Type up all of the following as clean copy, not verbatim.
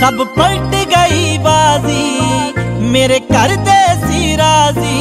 सब पलट गई बाजी, मेरे घर दे सी राजी।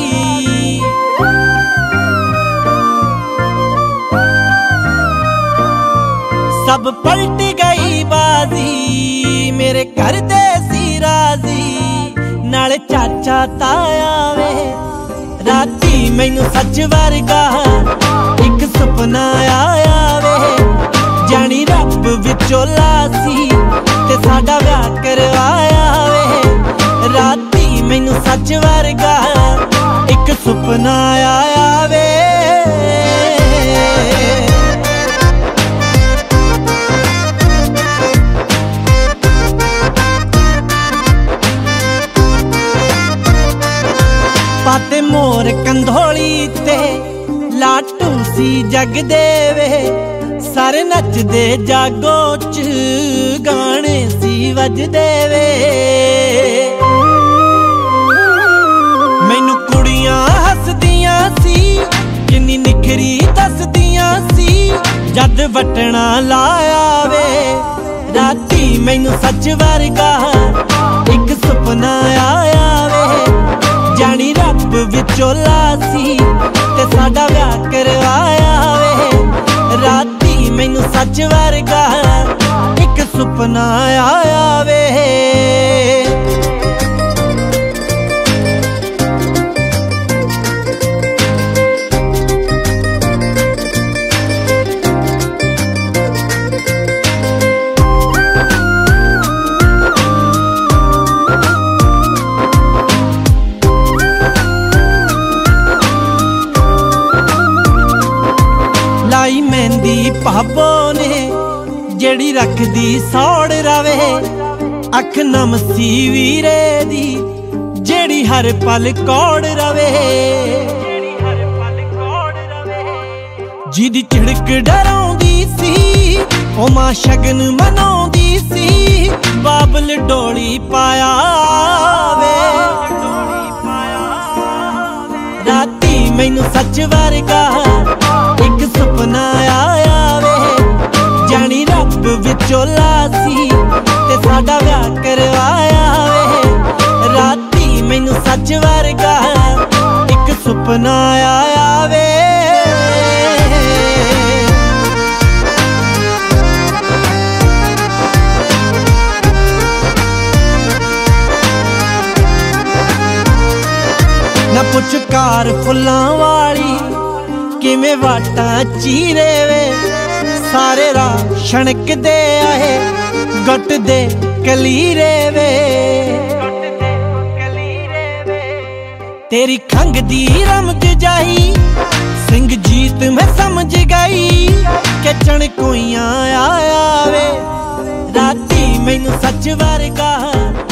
सब पलट गई बाजी, मेरे घर दे सी राजी। नाले चाचा ताया वे, राती मैनू सच वर्गा एक सुपना आया वे। जानी रब विचोला सी ते साडा ब्याह करवाया वे। राती मैनू सच वर्गा एक सुपना आया वे। पाते मोर कंधोली ते लाटू सी जगदे वे। सारे नचदे जागो च गाने सी वजदे वे। मैनू कुड़ियां हसदियां सी, किन्नी निखरी दसदियां सी जद वटना लाया वे। राती मैनू सच वर्गा एक सुपना आया वे। जानी रब विचोला सी ते साडा ब्याह करवाया वे। राती मैनू सच वर्गा एक सुपना आया वे। लाई मेहंदी भाबो ने जेड़ी रखदी सौड़ रवे। अख नमसी वीरे दी जेड़ी हर पल कौड़ रवे। जिदी झिड़क डराउंदी सी ओ मां शगन मनाउंदी सी। बाबल डोली पाया वे। राती मैनू सच वर्गा एक सुपना आया वे। जानी रब विचोला सी ते साडा ब्याह करवाया वे। राती मैनू सच वर्गा एक सुपना आया वे। ना पुछ कार फुल्लां वाली किवें वाटा चीरे वे। सारे राह छणकदे आए गुट दे कलीरे वे। तेरी खंग दी रमज जाई सिंह जीत मैं समझ गई के चणकोइयां आया वे। राती मैनू सच वर्गा